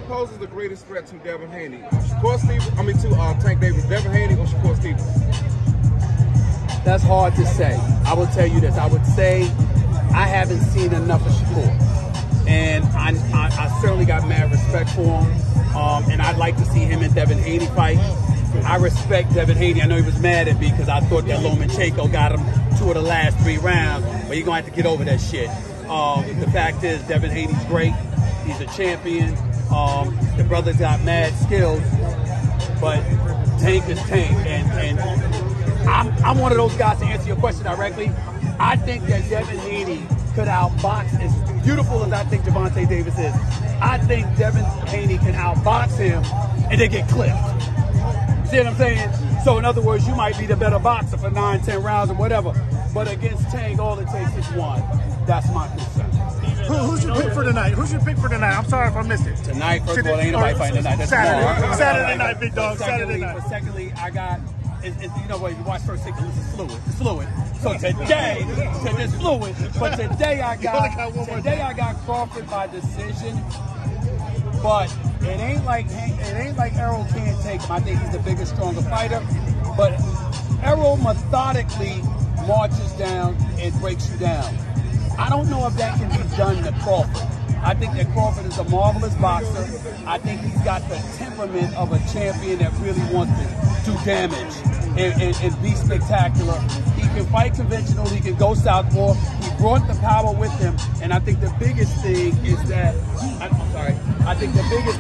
poses the greatest threat to Devin Haney? To Tank Davis, Devin Haney or Shakur Stevens? That's hard to say. I will tell you this. I would say I haven't seen enough of Shakur. And I certainly got mad respect for him. And I'd like to see him and Devin Haney fight. I respect Devin Haney. I know he was mad at me because I thought that Lomachenko got him 2 of the last 3 rounds. But you're going to have to get over that shit. The fact is, Devin Haney's great. He's a champion. The brother's got mad skills. But Tank is Tank. And I'm one of those guys, to answer your question directly. I think that Devin Haney could outbox, as beautiful as I think Gervonta Davis is. I think Devin Haney can outbox him and then get clipped. See what I'm saying? So in other words, you might be the better boxer for 9, 10 rounds or whatever. But against Tank, all it takes is 1. That's my concern. Who's your pick for tonight? Who's your pick for tonight? I'm sorry if I missed it. Tonight, first of all, ain't nobody fighting tonight. That's Saturday night, big dog. Saturday night. But secondly, I got, you know what, you watch First Take, it's fluid. So today, it's fluid. But today I got Crawford by decision. But it ain't like Errol can't take him. I think he's the bigger, stronger fighter. But Errol methodically marches down and breaks you down. I don't know if that can be done to Crawford. I think that Crawford is a marvelous boxer. I think he's got the temperament of a champion that really wants to do damage and be spectacular. He can fight conventional. He can go southpaw. He brought the power with him. And I think the biggest thing is that, I think the biggest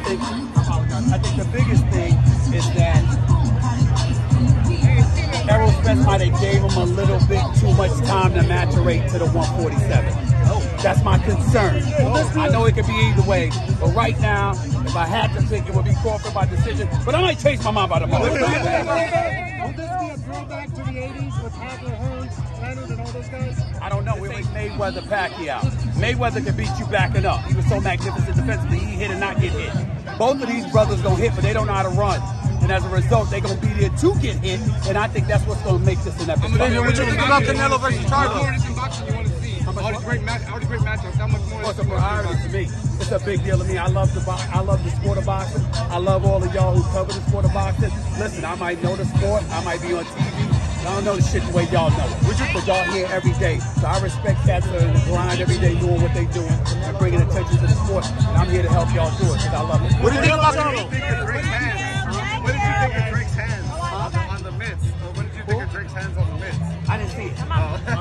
thing is that Errol Spence might have gave him a little bit too much time to maturate to the 147. That's my concern. I know it could be either way, but right now, if I had to pick, it would be Crawford by decision. But I might change my mind by tomorrow. Will this be a throwback to the 80s with Hagler, Hearns, Leonard, and all those guys? I don't know. We're like Mayweather, Pacquiao. Mayweather could beat you backing up. He was so magnificent defensively. He hit and not get hit. Both of these brothers gonna hit, but they don't know how to run. And as a result, they're going to be there to get hit, and I think that's what's going to make this an episode. What you think about Canelo versus Charlo? How much more in boxing you want to see? All these great matchups. How much more? It's a priority to me. It's a big deal to me. I love the sport of boxing. I love all of y'all who cover the sport of boxing. Listen, I might know the sport. I might be on TV. I don't know the shit the way y'all know it. But y'all here every day. So I respect cats that are in the grind every day doing what they doing and bringing attention to the sport. And I'm here to help y'all do it because I love it. What do you think about Drake's hands? What did you think of Drake's hands on the mitts? Or what did you think of Drake's hands on the mitts? I didn't see it.